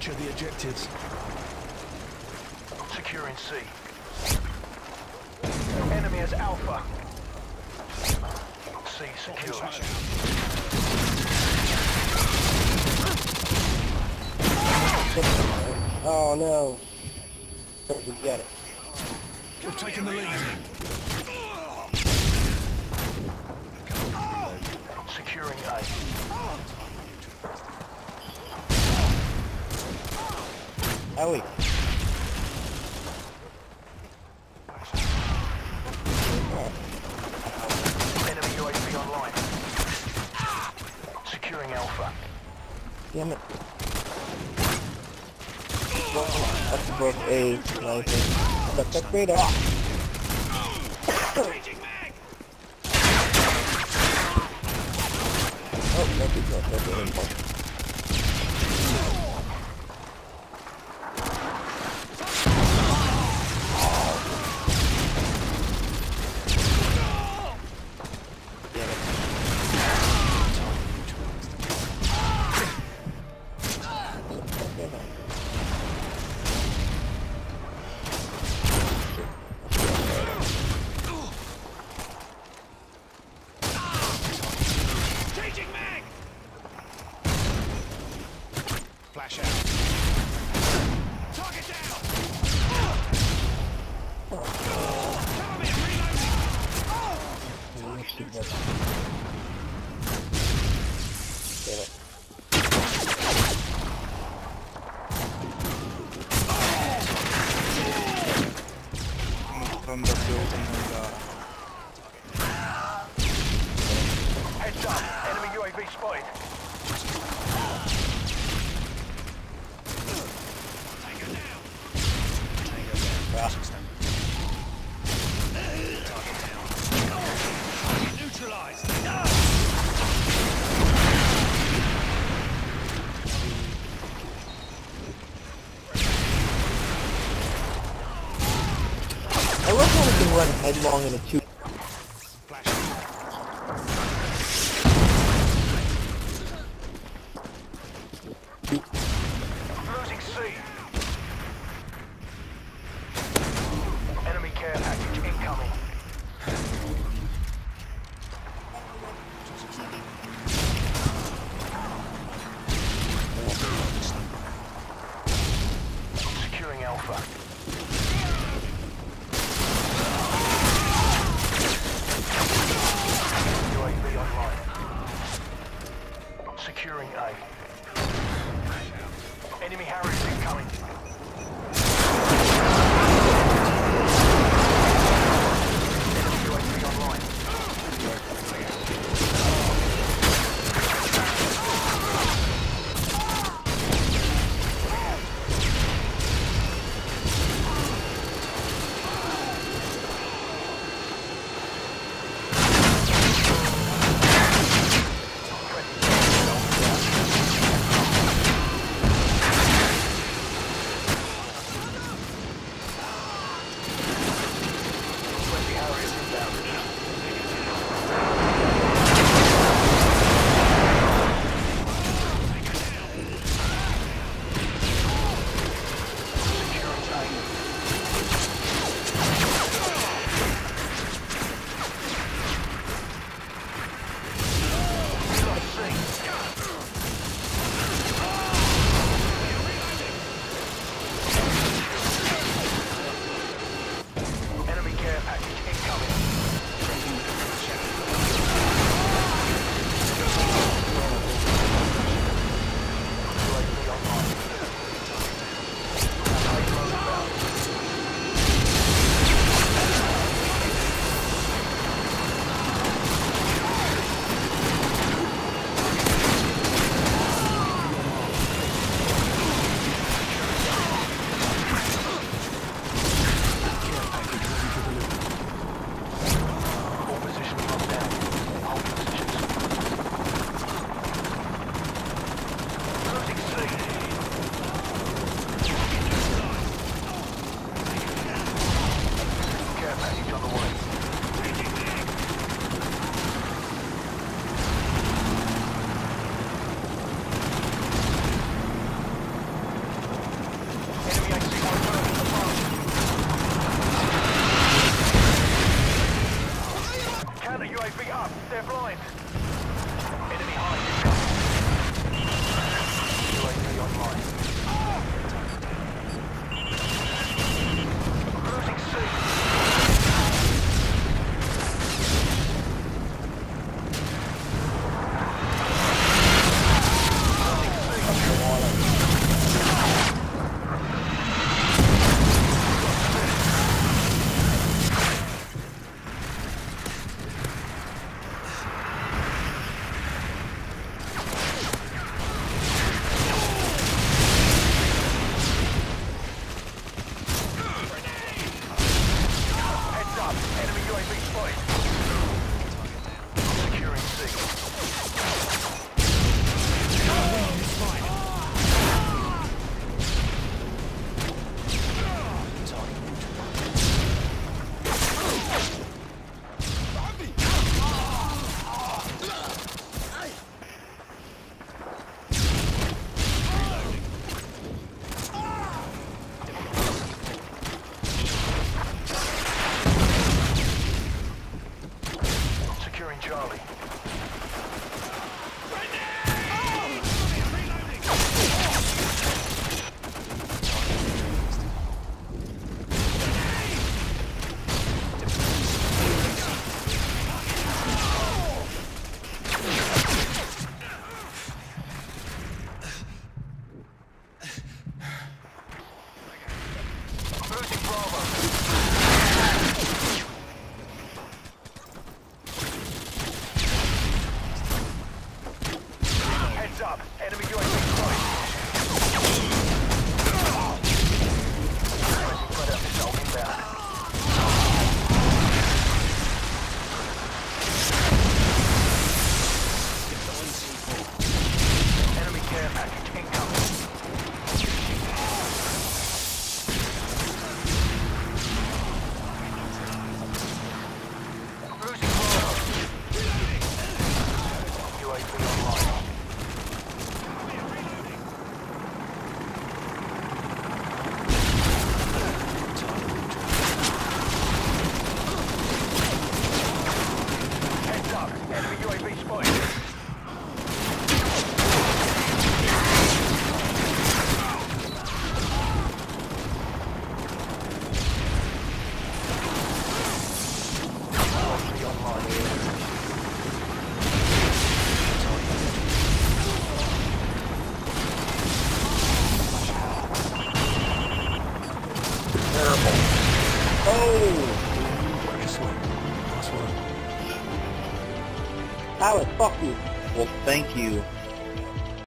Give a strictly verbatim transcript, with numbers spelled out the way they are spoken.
Capture the objectives. Securing C. Enemy is Alpha. C secure. Oh no. We got it. We've taken the lead. Securing A. Owie. Enemy U A V online. Securing Alpha. Damn it. That's above A. Nice. That's that radar. Oh, no, he's not. That's an impulse. Flash out. Target down. Cover me, reloading. Damn it. From the building, uh, Heads up. Enemy U A V spotted. Neutralized. I love how we can run headlong in a two. Losing C. Enemy care package incoming. Securing Alpha. U A V online. Securing A. Enemy Harriers incoming. Enemy U A V online. terrible. Oh! Excellent. Nice work. Tyler, fuck you. Well, thank you.